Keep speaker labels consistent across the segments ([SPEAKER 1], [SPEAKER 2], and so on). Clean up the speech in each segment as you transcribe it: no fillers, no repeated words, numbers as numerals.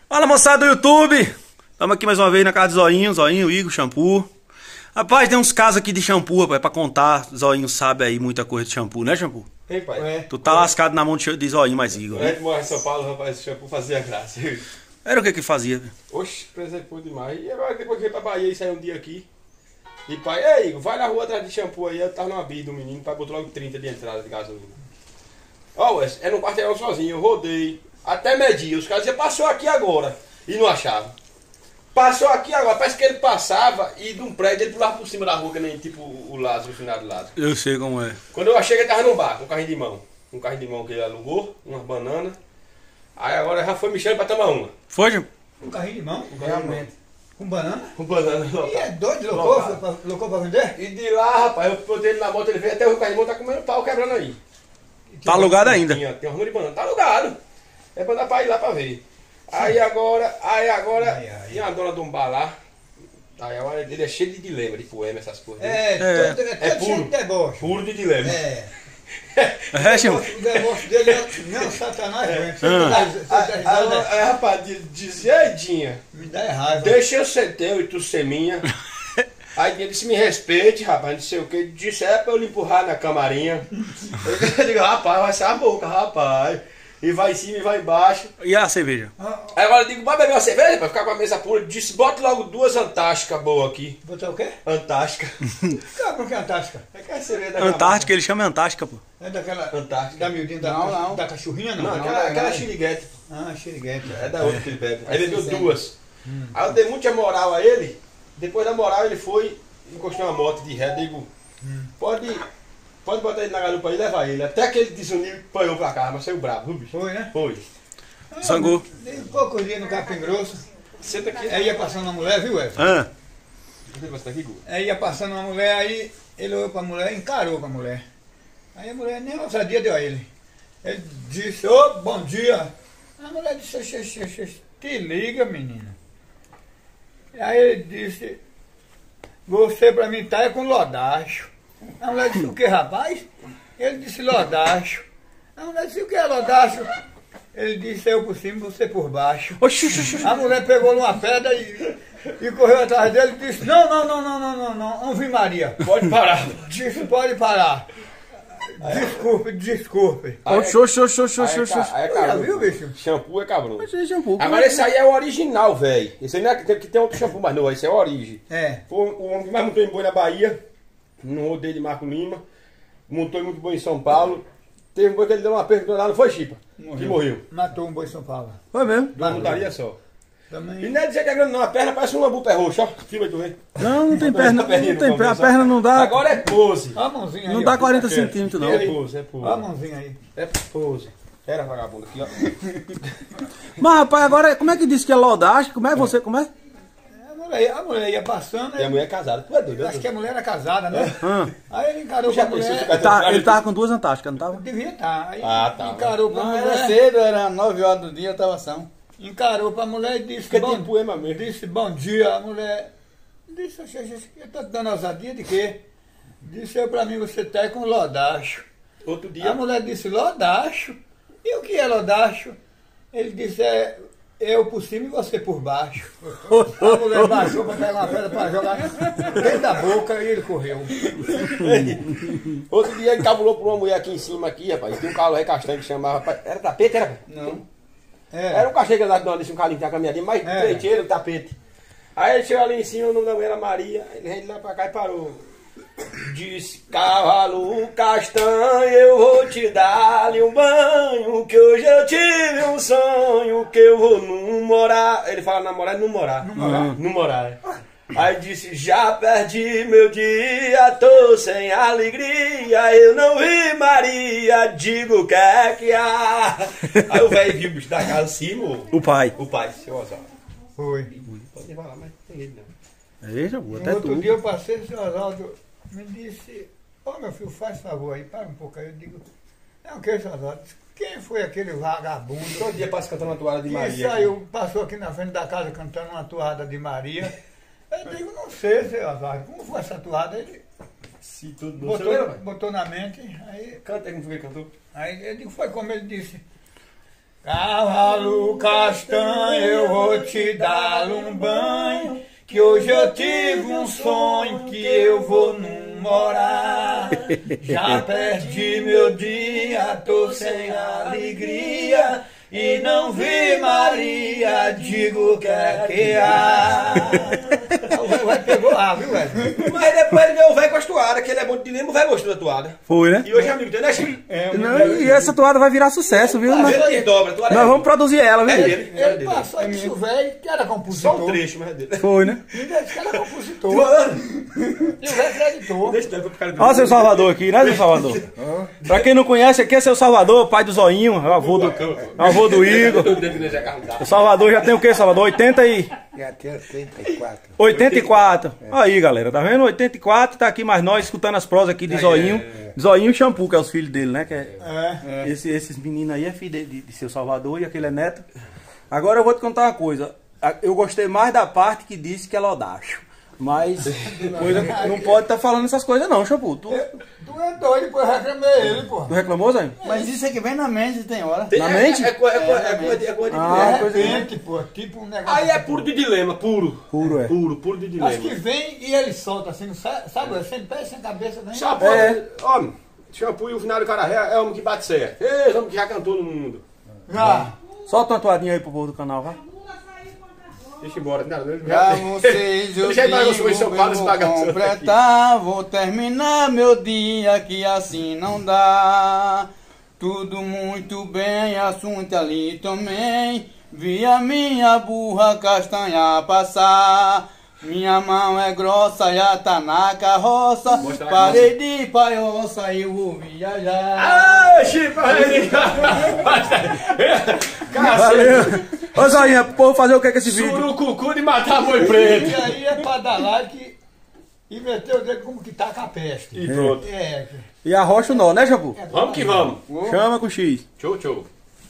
[SPEAKER 1] Fala, moçada do YouTube! Estamos aqui mais uma vez na casa do Zoinho, Zoinho, Igor, Shampoo. Rapaz, tem uns casos aqui de shampoo, rapaz, pra contar. Zoinho sabe aí muita coisa de shampoo, né, Shampoo?
[SPEAKER 2] Tem, pai. É.
[SPEAKER 1] Tu tá lascado na mão de Zoinho, mais Igor.
[SPEAKER 2] É que mora em São Paulo, rapaz, esse shampoo fazia graça.
[SPEAKER 1] Era o que fazia?
[SPEAKER 2] Oxe, preservou demais. E agora depois que veio pra Bahia e saiu um dia aqui. E pai, ei, Igor, vai na rua atrás de shampoo aí. Eu tava numa bis do menino, pai botou logo 30 de entrada de gasolina. Ó, Wes, é no quarteirão sozinho, eu rodei. Até medir, os caras diziam, passou aqui agora. E não achava. Passou aqui agora, parece que ele passava e de um prédio ele pulava por cima da rua, que nem tipo o Lázaro, o final do Lázaro.
[SPEAKER 1] Eu sei como é.
[SPEAKER 2] Quando eu achei que ele tava num bar, com um carrinho de mão. Um carrinho de mão que ele alugou, umas bananas. Aí agora já foi me chamando pra tomar uma.
[SPEAKER 1] Foi, Shampoo?
[SPEAKER 3] Um carrinho de mão?
[SPEAKER 2] Realmente.
[SPEAKER 3] Com banana?
[SPEAKER 2] Com banana
[SPEAKER 3] E
[SPEAKER 2] local.
[SPEAKER 3] é doido,
[SPEAKER 2] Local.
[SPEAKER 3] loucou pra vender?
[SPEAKER 2] E de lá, rapaz, eu botei ele na moto, ele veio até o carrinho de mão, tá comendo pau, quebrando aí.
[SPEAKER 1] Tá alugado ainda.
[SPEAKER 2] Tem um ramo de banana, tá alugado. É pra dar pra ir lá pra ver. Aí agora, tinha uma dona de um bar lá. Aí agora ele é cheio de dilema, de poema, essas coisas.
[SPEAKER 3] É todo cheio
[SPEAKER 2] puro.
[SPEAKER 3] de deboche.
[SPEAKER 2] Puro de dilema.
[SPEAKER 3] É.
[SPEAKER 1] É, Shampoo?
[SPEAKER 3] O deboche dele é não, Satanás, doente.
[SPEAKER 2] Aí, rapaz, dizia, Edinha,
[SPEAKER 3] Me dá raiva.
[SPEAKER 2] deixa eu ser teu e tu ser minha. Aí ele disse, me respeite, rapaz, não sei o que. Disse, é pra eu lhe empurrar na camarinha. Eu digo, rapaz, vai ser a boca, rapaz. E vai em cima e vai embaixo.
[SPEAKER 1] E a cerveja?
[SPEAKER 2] Aí agora eu digo, vai beber uma cerveja pra ficar com a mesa pura? Disse, bota logo duas Antárticas boas aqui.
[SPEAKER 3] Botar o quê?
[SPEAKER 2] Antártica.
[SPEAKER 3] Por que Antártica?
[SPEAKER 2] É que é cerveja daquela
[SPEAKER 1] Antártica, ele chama Antártica, pô.
[SPEAKER 3] É daquela...
[SPEAKER 2] Antártica.
[SPEAKER 3] Da miudinha da cachorrinha, não?
[SPEAKER 2] Não, aquela xiriguete.
[SPEAKER 3] Ah, xeriguete.
[SPEAKER 2] É da outra que ele bebe. Aí ele bebeu duas. Aí eu dei muita moral a ele. Depois da moral ele foi, encostou uma moto de ré. Digo, pode botar ele na garupa aí e levar ele. Até que ele desuniu e apanhou pra cá, mas saiu bravo, viu, bicho?
[SPEAKER 3] Foi, né?
[SPEAKER 2] Foi.
[SPEAKER 1] Zangou.
[SPEAKER 3] Dei poucos dias no Capim Grosso.
[SPEAKER 2] Senta aqui.
[SPEAKER 3] Aí ia passando uma mulher, viu, Edson?
[SPEAKER 1] Ah,
[SPEAKER 2] Você aqui, Gu?
[SPEAKER 3] Aí ia passando uma mulher, aí ele olhou pra mulher, encarou pra mulher. Aí a mulher nem ousadia deu a ele. Ele disse, ô, bom dia. A mulher disse, te liga, menina. Aí ele disse, você pra mim tá é com lodacho. A mulher disse, o que, rapaz? Ele disse, lodacho. A mulher disse, o que é lodacho? Ele disse, eu por cima, você por baixo.
[SPEAKER 1] oxi.
[SPEAKER 3] A mulher pegou numa pedra e correu atrás dele e disse, não, vi Maria.
[SPEAKER 2] Pode parar.
[SPEAKER 3] Disse, pode parar. Desculpe.
[SPEAKER 1] Oxi.
[SPEAKER 2] Aí é
[SPEAKER 3] Já
[SPEAKER 2] cabrão.
[SPEAKER 3] viu, bicho?
[SPEAKER 2] Shampoo é cabrão.
[SPEAKER 1] Mas é Shampoo.
[SPEAKER 2] Agora esse aí é o original, velho. Esse aí não é que tem outro shampoo mais novo, esse é o origem.
[SPEAKER 3] É.
[SPEAKER 2] Foi o homem que mais montou em boi na Bahia, no rodeio de Marco Lima, montou muito boi em São Paulo. Teve um boi que ele deu uma perda lá, não foi, Chipa? Que morreu.
[SPEAKER 3] Matou um boi em São Paulo.
[SPEAKER 1] Foi mesmo?
[SPEAKER 2] De uma montaria só.
[SPEAKER 3] Também.
[SPEAKER 2] E não é dizer que é grande não, a perna parece um lambu pé roxo, ó. Filma aí tu vê.
[SPEAKER 1] Não tem perna,
[SPEAKER 2] perninha
[SPEAKER 1] não tem
[SPEAKER 2] no
[SPEAKER 1] perna. A
[SPEAKER 2] começo, ó.
[SPEAKER 1] perna não dá.
[SPEAKER 2] Agora é pose.
[SPEAKER 3] Olha a mãozinha aí.
[SPEAKER 1] Não
[SPEAKER 3] ó.
[SPEAKER 1] dá 40 centímetros, não.
[SPEAKER 2] É pose, é
[SPEAKER 3] Olha a
[SPEAKER 2] pose.
[SPEAKER 3] mãozinha aí.
[SPEAKER 2] É pose. Era vagabundo aqui, ó.
[SPEAKER 1] Mas, rapaz, agora, como é que disse que é lodacho? Como é você, como é?
[SPEAKER 3] A mulher ia passando.
[SPEAKER 2] E a mulher é casada. Tu é doido,
[SPEAKER 3] Acho que a mulher era casada, né?
[SPEAKER 1] Ah,
[SPEAKER 3] Aí ele encarou
[SPEAKER 2] Já
[SPEAKER 3] pra
[SPEAKER 2] pensou
[SPEAKER 3] mulher.
[SPEAKER 2] se
[SPEAKER 1] ele tava com duas Antárticas, não tava?
[SPEAKER 3] Devia estar. Aí
[SPEAKER 2] Ah, tá.
[SPEAKER 3] encarou pra
[SPEAKER 4] Não, era
[SPEAKER 3] mulher.
[SPEAKER 4] cedo, era 9 horas do dia, eu tava são.
[SPEAKER 3] Encarou pra mulher e disse,
[SPEAKER 2] Porque tem poema mesmo.
[SPEAKER 3] disse bom dia. A mulher disse, eu tô te dando ousadia de quê? Disse, eu pra mim você tá com lodacho.
[SPEAKER 2] Outro
[SPEAKER 3] A
[SPEAKER 2] dia.
[SPEAKER 3] mulher disse, lodacho? E o que é lodacho? Ele disse, eu por cima e você por baixo. A mulher baixou pra pegar uma pedra pra jogar dentro da boca e ele correu.
[SPEAKER 2] Outro dia ele cabulou por uma mulher aqui em cima, aqui, rapaz. Tinha um calé castanho que chamava. Rapaz, era tapete, era?
[SPEAKER 3] Não.
[SPEAKER 2] Era um cachê que andava desse um calinho que tinha caminhadinha, mas treiteiro, tapete. Aí ele chegou ali em cima, o nome da mulher era Maria. Ele veio de lá pra cá e parou. Disse, cavalo castanho, eu vou te dar-lhe um banho, que hoje eu tive um sonho, que eu vou não morar. Ele fala namorar e não morar. Não morar. Aí disse, já perdi meu dia, tô sem alegria, eu não vi Maria, digo o que é que há. Aí o velho viu o bicho da casa assim,
[SPEAKER 1] O pai.
[SPEAKER 2] o pai, seu Oswaldo.
[SPEAKER 3] Foi.
[SPEAKER 2] Pode falar, mas tem jeito não.
[SPEAKER 1] É, Shampoo,
[SPEAKER 3] No
[SPEAKER 1] até
[SPEAKER 3] outro
[SPEAKER 1] tu.
[SPEAKER 3] dia eu passei, o senhor Oswaldo me disse, meu filho, faz favor aí, para um pouco aí. Eu digo, é o que, senhor Oswaldo? Quem foi aquele vagabundo
[SPEAKER 2] Todo dia passa cantando uma toalha de
[SPEAKER 3] que
[SPEAKER 2] Maria.
[SPEAKER 3] saiu, passou aqui na frente da casa cantando uma toada de Maria? Eu digo, não sei, senhor Oswaldo, como foi essa toada? Ele
[SPEAKER 2] Se tudo não sei,
[SPEAKER 3] botou na mente, aí
[SPEAKER 2] Canta aí como foi que ele cantou.
[SPEAKER 3] Aí eu digo, foi como ele disse. Cavalo castanho, eu vou te dar um banho, que hoje eu tive um sonho que eu vou num morar. Já perdi meu dia, tô sem alegria, e não vi Maria, digo que é que há. O velho pegou lá, viu, velho?
[SPEAKER 2] Mas depois ele ganhou o velho com as toadas, que ele é bom de lembro, o velho gostou da toada.
[SPEAKER 1] Foi, né?
[SPEAKER 2] E hoje é amigo dele, né, Chico?
[SPEAKER 1] E essa toada vai virar sucesso, viu?
[SPEAKER 2] Às vezes ele dobra, a toada
[SPEAKER 1] Nós vamos produzir ela, viu?
[SPEAKER 2] é dele. É
[SPEAKER 3] Ele
[SPEAKER 2] dele.
[SPEAKER 3] passou aqui o velho, que era compositor.
[SPEAKER 2] Só um trecho, mas é dele.
[SPEAKER 1] Foi, né?
[SPEAKER 3] Ele disse que era compositor. E o velho acreditou.
[SPEAKER 2] Deixa eu pro cara
[SPEAKER 1] Olha seu Salvador aqui, né, seu Salvador? Pra quem não conhece, aqui é seu Salvador, pai do Zoinho, é o avô do Igor. O Salvador já tem o quê, Salvador? 80 e...
[SPEAKER 4] Já tem 84.
[SPEAKER 1] 84. Aí, galera, tá vendo? 84, tá aqui mais nós, escutando as prosas aqui de Zoinho. Zoinho e Shampoo, que é os filhos dele, né? Que esses meninos aí é filho de seu Salvador e aquele é neto. Agora eu vou te contar uma coisa. Eu gostei mais da parte que disse que é Lodacho. Mas não pode estar falando essas coisas não, Shampoo. Tu
[SPEAKER 3] Tu é doido, depois eu reclamei ele, pô.
[SPEAKER 1] reclamou, Zé?
[SPEAKER 4] Mas isso é que vem na mente, tem hora.
[SPEAKER 1] Na mente?
[SPEAKER 2] É coisa de
[SPEAKER 1] Ah,
[SPEAKER 2] dilema.
[SPEAKER 3] De repente, pô, tipo um negócio.
[SPEAKER 2] Aí é puro de dilema, puro.
[SPEAKER 1] Puro, é.
[SPEAKER 2] Puro de dilema.
[SPEAKER 3] Acho que vem e ele solta assim, sabe? Sem pé, sem cabeça, nem.
[SPEAKER 2] Shampoo, homem, Shampoo e o final do Carajé é homem que bate certo. Esse homem que já cantou no mundo.
[SPEAKER 3] Já.
[SPEAKER 1] Solta uma toadinha aí pro povo do canal, vai.
[SPEAKER 2] Deixa embora. Não,
[SPEAKER 4] Pra vocês eu
[SPEAKER 2] Deixa aí pra
[SPEAKER 4] digo,
[SPEAKER 2] você, São Paulo, esse
[SPEAKER 4] vou
[SPEAKER 2] bagaço.
[SPEAKER 4] completar, vou terminar meu dia, que assim não dá. Tudo muito bem, assunto ali também. Vi a minha burra castanha passar. Minha mão é grossa, já tá na carroça.
[SPEAKER 2] Mostra a
[SPEAKER 4] Parei de paioça e eu vou viajar.
[SPEAKER 2] Ah, Chico,
[SPEAKER 1] Valeu. Ô, Zoinha, pro povo fazer o que com esse vídeo?
[SPEAKER 2] Surucucu de matar boi preto.
[SPEAKER 3] E aí é pra dar like e meter o dedo como que tá com a peste.
[SPEAKER 2] E pronto.
[SPEAKER 3] É.
[SPEAKER 1] E arrocha o nó, né, Shampoo?
[SPEAKER 2] Vamos que vamos.
[SPEAKER 1] Chama com X.
[SPEAKER 2] Tchau.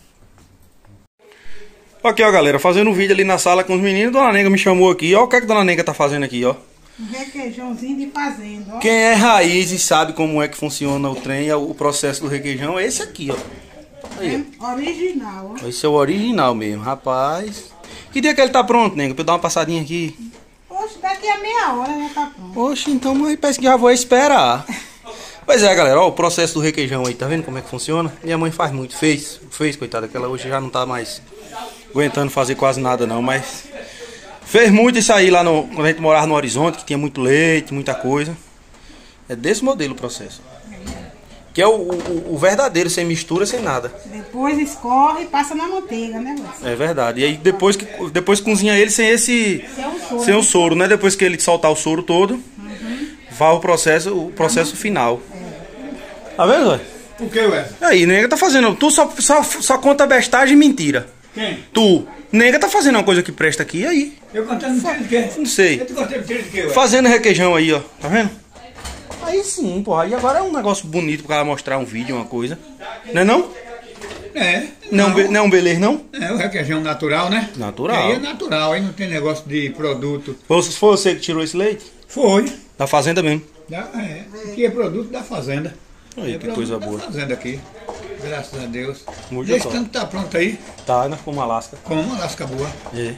[SPEAKER 1] Aqui, ó, galera, fazendo um vídeo ali na sala com os meninos. Dona Nenga me chamou aqui. Ó, o que é que Dona Nenga tá fazendo aqui, ó?
[SPEAKER 5] Um requeijãozinho de fazenda, ó.
[SPEAKER 1] Quem é raiz e sabe como é que funciona o trem, o processo do requeijão, é esse aqui, ó. Aí,
[SPEAKER 5] Original, ó.
[SPEAKER 1] ó. Esse é o original mesmo, rapaz. Que dia que ele tá pronto, Nenga? Pra eu dar uma passadinha aqui.
[SPEAKER 5] Poxa, daqui a meia hora já tá pronto.
[SPEAKER 1] Oxe, então mãe, parece que já vou esperar. Pois é, galera, ó, o processo do requeijão aí, tá vendo como é que funciona? Minha mãe faz muito, fez, coitada, que ela hoje já não tá mais aguentando fazer quase nada não, mas fez muito isso aí lá quando a gente morava no Horizonte, que tinha muito leite, muita coisa. É desse modelo o processo. Que é o verdadeiro, sem mistura, sem nada.
[SPEAKER 5] Depois escorre e passa na manteiga, né, Lúcio?
[SPEAKER 1] É verdade. E aí depois cozinha ele sem esse...
[SPEAKER 5] Sem o soro.
[SPEAKER 1] Sem o soro, né? Depois que ele soltar o soro todo, vai o processo final. Tá vendo, Zé?
[SPEAKER 3] O que, ué?
[SPEAKER 1] Aí, Nenga tá fazendo. Tu só conta bestagem e mentira.
[SPEAKER 3] Quem?
[SPEAKER 1] Tu. Nenga tá fazendo uma coisa que presta aqui, e aí?
[SPEAKER 3] Eu contando mentira de quê?
[SPEAKER 1] Não sei.
[SPEAKER 3] Eu te contei mentira de quê, ué?
[SPEAKER 1] Fazendo requeijão aí, ó. Tá vendo? Aí sim, porra. Aí agora é um negócio bonito pro cara mostrar um vídeo, uma coisa. Não é não?
[SPEAKER 3] É.
[SPEAKER 1] Não, não é um beleza, não?
[SPEAKER 3] É o requeijão natural, né?
[SPEAKER 1] Natural.
[SPEAKER 3] Aí é natural, aí não tem negócio de produto.
[SPEAKER 1] Foi você que tirou esse leite?
[SPEAKER 3] Foi.
[SPEAKER 1] Da fazenda mesmo.
[SPEAKER 3] Aqui é produto da fazenda.
[SPEAKER 1] Aí,
[SPEAKER 3] É
[SPEAKER 1] que
[SPEAKER 3] produto
[SPEAKER 1] coisa
[SPEAKER 3] da
[SPEAKER 1] boa.
[SPEAKER 3] fazenda aqui. Graças a Deus.
[SPEAKER 1] Muito
[SPEAKER 3] Desde
[SPEAKER 1] top.
[SPEAKER 3] tanto tá pronto aí,
[SPEAKER 1] Tá, nós fomos Alasca.
[SPEAKER 3] com uma lasca boa.
[SPEAKER 1] É.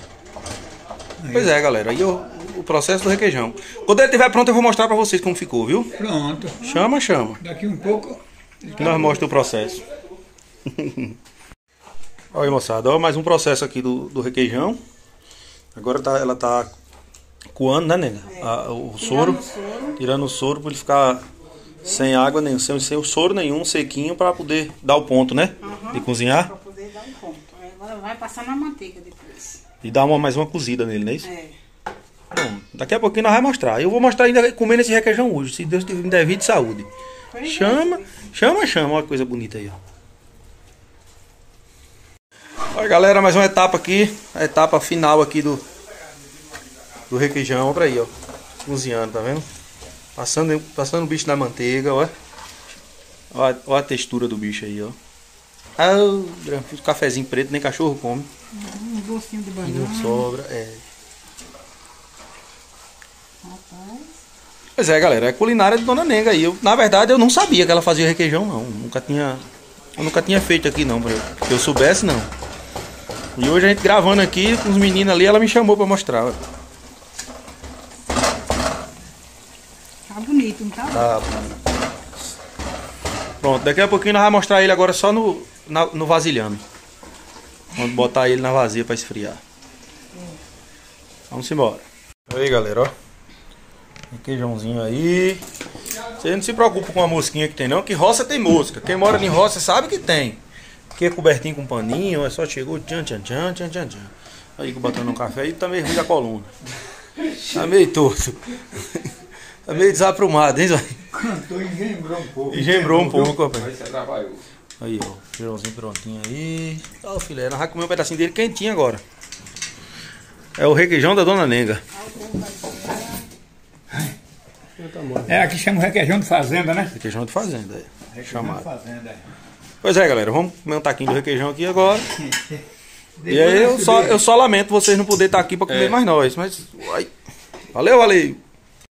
[SPEAKER 1] Pois é, galera. Aí o processo do requeijão. Quando ele estiver pronto, eu vou mostrar pra vocês como ficou, viu?
[SPEAKER 3] Pronto.
[SPEAKER 1] Chama.
[SPEAKER 3] Daqui um pouco.
[SPEAKER 1] Que nós mostramos o processo. Olha aí, moçada. Olha mais um processo aqui do requeijão. Agora ela tá coando, né, nega? O soro. Tirando o soro pra ele ficar sem água nenhuma, sem o soro nenhum, sequinho, pra poder dar o ponto, né? De cozinhar.
[SPEAKER 5] Pra poder dar um ponto. Aí agora vai passar na manteiga depois.
[SPEAKER 1] E dar mais uma cozida nele, não é isso?
[SPEAKER 5] É.
[SPEAKER 1] Bom, daqui a pouquinho nós vamos mostrar. Eu vou mostrar ainda comendo esse requeijão hoje, se Deus me der vida e saúde. Chama. Olha que coisa bonita aí, ó. Olha, galera, mais uma etapa aqui. A etapa final aqui do requeijão. Olha pra aí, ó. Cozinhando, tá vendo? Passando o bicho na manteiga, ó. Olha a textura do bicho aí, ó. Ah, o cafezinho preto, nem cachorro come.
[SPEAKER 5] Um gostinho de
[SPEAKER 1] E
[SPEAKER 5] banana.
[SPEAKER 1] não sobra, é.
[SPEAKER 5] Rapaz.
[SPEAKER 1] Pois é, galera, é culinária de Dona Nenga aí. Na verdade, eu não sabia que ela fazia requeijão, não. Nunca tinha Eu nunca tinha feito aqui não, que eu soubesse não. E hoje a gente gravando aqui com os meninos ali, ela me chamou pra mostrar. Ó.
[SPEAKER 5] Tá bonito, não tá?
[SPEAKER 1] Tá. Pronto, daqui a pouquinho nós vamos mostrar ele agora só no vasilhame. Vamos botar ele na vazia pra esfriar. Vamos embora. Aí galera, ó. Requeijãozinho aí. Você não se preocupa com a mosquinha que tem não, que roça tem mosca. Quem mora em roça sabe que tem. Aqui é cobertinho com paninho, é só chegou, tchan. Aí botando no café e tá meio ruim da coluna. Tá meio torto. Tá meio desaprumado, hein, Zóio?
[SPEAKER 3] Cantou e gembrou um pouco.
[SPEAKER 1] E gembrou um pouco, rapaz.
[SPEAKER 2] Vai ser trabalhoso.
[SPEAKER 1] Aí, ó, feijãozinho prontinho aí. Ó, o filé, nós vamos comer um pedacinho dele quentinho agora. É o requeijão da Dona Nenga.
[SPEAKER 3] É, aqui chama o requeijão de fazenda, né?
[SPEAKER 1] Requeijão de fazenda, é.
[SPEAKER 3] Requeijão
[SPEAKER 1] Chamado.
[SPEAKER 3] de fazenda, é.
[SPEAKER 1] Pois é, galera, vamos comer um taquinho do requeijão aqui agora. E aí eu só lamento vocês não poderem estar aqui pra comer mais nós. Mas, ai, valeu.